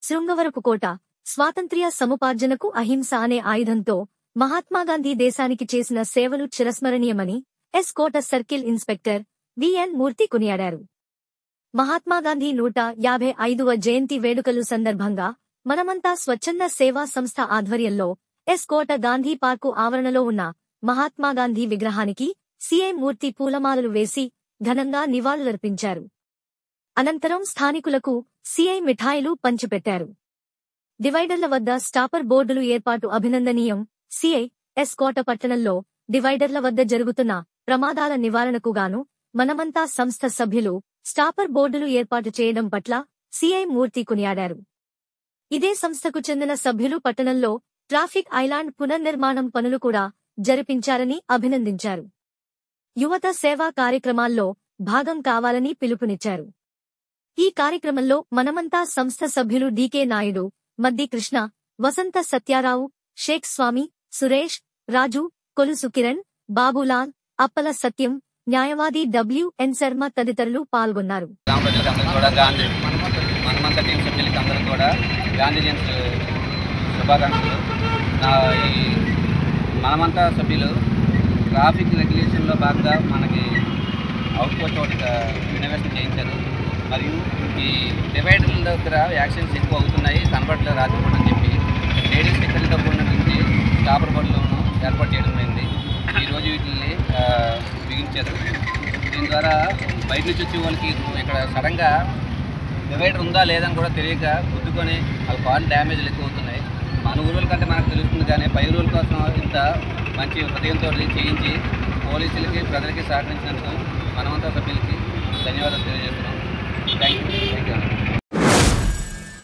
శృంగవరపు కోట స్వాతంత్ర్య సముపార్జనకు అహింస అనే ఆయుధంతో మహాత్మాగాంధీ దేశానికి చేసిన సేవలు చిరస్మరణీయమని S Kota circle inspector V N Murthy కొనియాడారు. మహాత్మాగాంధీ 155వ జయంతి వేడుకలు సందర్భంగా మనమంతా స్వచ్ఛంద సేవా సంస్థ ఆధ్వర్యంలో ఎస్ కోట గాంధీ పార్కు ఆవరణలో ఉన్న మహాత్మాగాంధీ విగ్రహానికి సిఐ మూర్తి పూలమాలలు వేసి ఘనంగా నివాళులర్పించారు. అనంతరం స్థానికులకు సిఐ మిఠాయిలు పంచిపెట్టారు. డివైడర్ల వద్ద స్టాపర్ బోర్డులు ఏర్పాటు అభినందనీయం. సిఐ ఎస్ కోట పట్టణంలో డివైడర్ల వద్ద జరుగుతున్న ప్రమాదాల నివారణకు గాను మనమంతా సంస్థ సభ్యులు స్టాపర్ బోర్డులు ఏర్పాటు చేయడం పట్ల సిఐ మూర్తి కొనియాడారు. ఇదే సంస్థకు చెందిన సభ్యులు పట్టణంలో ట్రాఫిక్ ఐలాండ్ పునర్నిర్మాణం పనులు కూడా జరిపించారని అభినందించారు. యువత సేవా కార్యక్రమాల్లో భాగం కావాలని పిలుపునిచ్చారు. ఈ కార్యక్రమంలో మనమంతా సంస్థ సభ్యులు డికే నాయుడు, మద్ది కృష్ణ, వసంత సత్యారావు, షేక్ స్వామి, సురేష్, రాజు, కొలుసు కిరణ్, బాబులాల్, అప్పల సత్యం, న్యాయవాది డబ్ల్యూఎన్ శర్మ తదితరులు పాల్గొన్నారు. మనమంతా సభ్యులు ట్రాఫిక్ రెగ్యులేషన్లో భాగంగా మనకి అవుట్పోస్ట్ ఒకటి ఇన్నోవేషన్ చేయించారు. మరియు ఈ డివైడర్ల దగ్గర యాక్సిడెంట్స్ ఎక్కువ అవుతున్నాయి, కనబడలేదు రాజకూడదు అని చెప్పి లేడీస్ స్టిక్కర్లతో కూడినటువంటి స్టాపర్ బోర్డులను ఏర్పాటు చేయడం అయింది. ఈరోజు వీటిని బిగించారు. దీని ద్వారా బయట నుంచి వచ్చే వాళ్ళకి ఇక్కడ సడన్గా డివైడర్ ఉందా లేదని కూడా తెలియక గుద్దుకొని వాళ్ళ కాల్ డ్యామేజ్లు ఎక్కువ అవుతున్నాయి. మన ఊరుల కంటే మనకు తెలుస్తుంది, కానీ పై ఊరుల కోసం ఇంత మంచి హృదయంతో చేయించి పోలీసులకి ప్రజలకి సహకరించినందుకు మనమంతా సభ్యులకి ధన్యవాదాలు తెలియజేస్తున్నాం.